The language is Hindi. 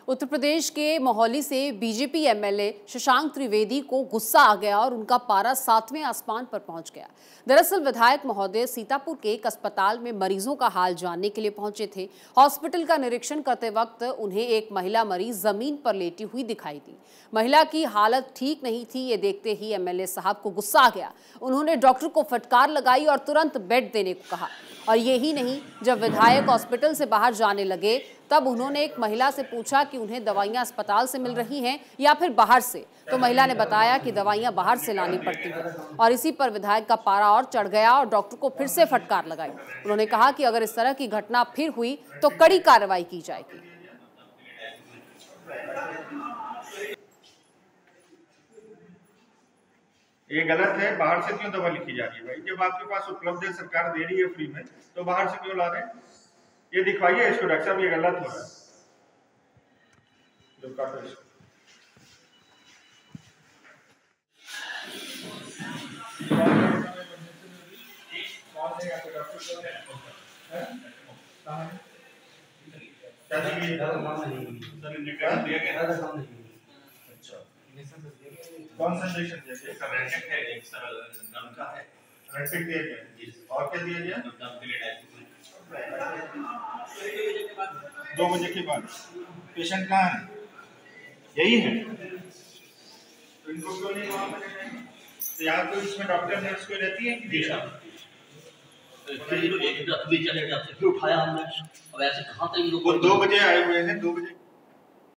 उत्तर प्रदेश के मोहाली से बीजेपी एमएलए शशांक त्रिवेदी को गुस्सा आ गया और उनका पारा 7वें आसमान पर पहुंच गया। दरअसल विधायक महोदय सीतापुर के एक अस्पताल में मरीजों का हाल जानने के लिए पहुंचे थे। हॉस्पिटल का निरीक्षण करते वक्त उन्हें एक महिला मरीज जमीन पर लेटी हुई दिखाई दी। महिला की हालत ठीक नहीं थी। ये देखते ही एमएलए साहब को गुस्सा आ गया। उन्होंने डॉक्टर को फटकार लगाई और तुरंत बेड देने को कहा। और यही नहीं, जब विधायक हॉस्पिटल से बाहर जाने लगे तब उन्होंने एक महिला से पूछा कि उन्हें दवाइयां अस्पताल से मिल रही हैं या फिर बाहर से। तो महिला ने बताया कि दवाइयां बाहर से लानी पड़ती हैं। और इसी पर विधायक का पारा और चढ़ गया और डॉक्टर को फिर से फटकार लगाई। उन्होंने कहा कि अगर इस तरह की घटना फिर हुई तो कड़ी कार्रवाई की जाएगी। ये गलत है। बाहर से क्यों दवा लिखी जा रही है भाई? जब आपके पास उपलब्ध है, सरकार दे रही है फ्री में, तो बाहर से क्यों ला रहे हैं? ये दिखवाइए इसको डॉक्टर साहब, ये गलत हो रहा है। कौन सा इंजेक्शन दिया गया? रेटिक है, एक सरल दम का है। रेटिक दिया गया और क्या दिया गया? दम के लिए 2 बजे के बाद। पेशेंट कहाँ है? यही है। तो इनको क्यों नहीं वहाँ पर जाएंगे? तो यहाँ तो इसमें डॉक्टर नर्स कोई रहती है कि नहीं? एक चलेगा, फिर उठाया हमने। अब ऐसे कहाँ तक 2 बजे आए हुए हैं, 2 बजे